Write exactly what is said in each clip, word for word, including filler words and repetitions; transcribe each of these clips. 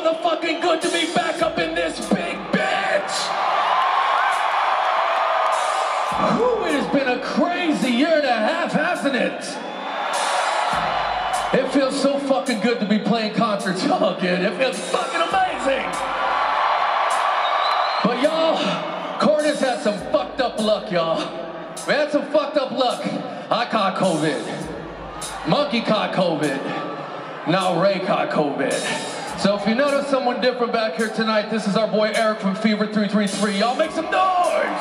motherfucking good to be back up in this big bitch. Whew, it has been a crazy year and a half, hasn't it? It feels so fucking good to be playing concerts, y'all, again. It feels fucking amazing. But y'all, Korn has had some fucked up luck, y'all. We had some fucked up luck. I caught COVID. Monkey caught COVID. Now Ray caught COVID. So if you notice someone different back here tonight, this is our boy Aric from Fever three three three. Y'all make some noise!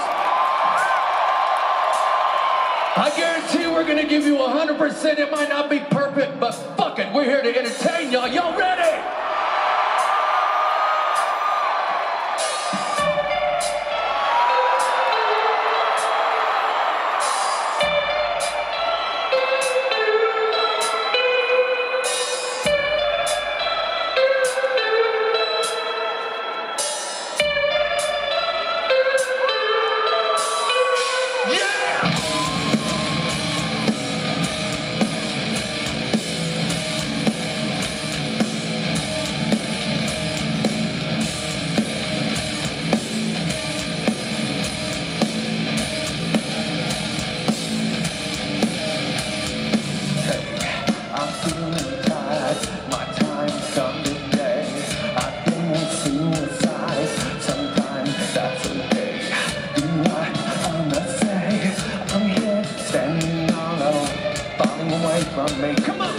I guarantee we're gonna give you one hundred percent. It might not be perfect, but fuck it, we're here to entertain y'all. Y'all ready? From me. Come on!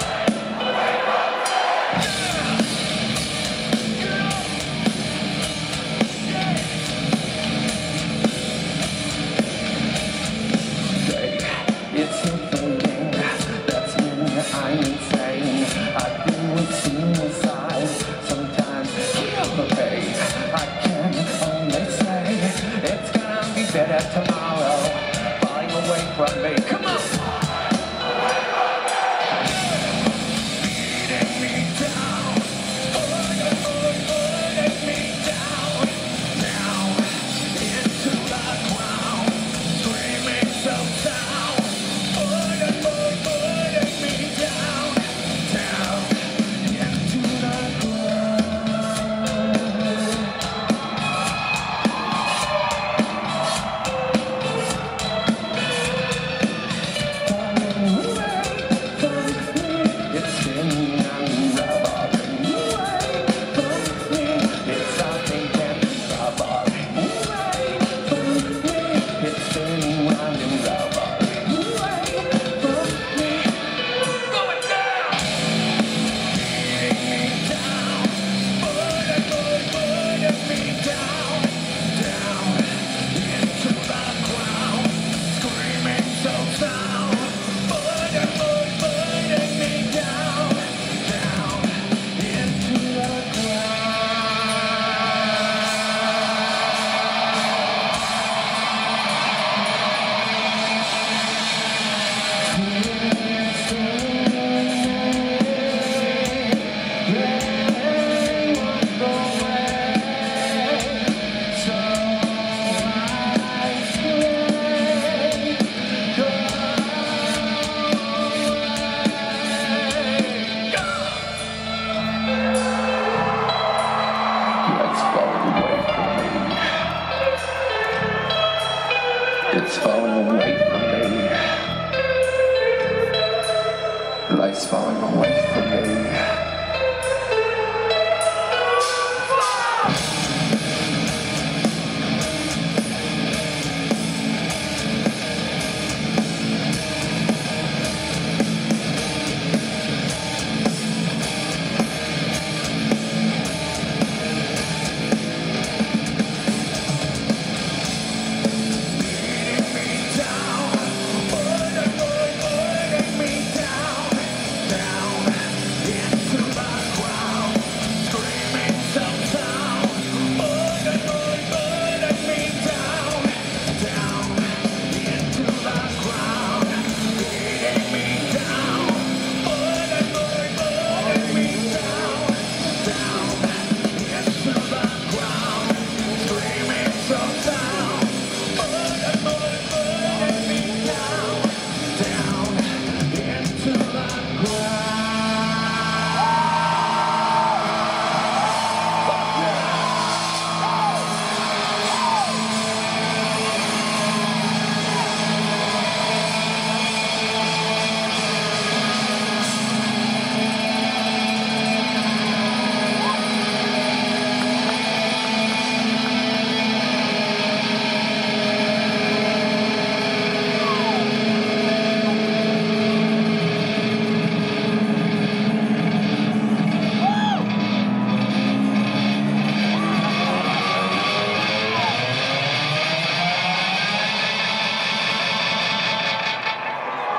It's a feeling, that's me, I'm insane. I've been with suicide, sometimes kill the pain. I can only say, it's gonna be better tomorrow. Falling away from me. Come on! It's falling away from me. Life's falling away from me.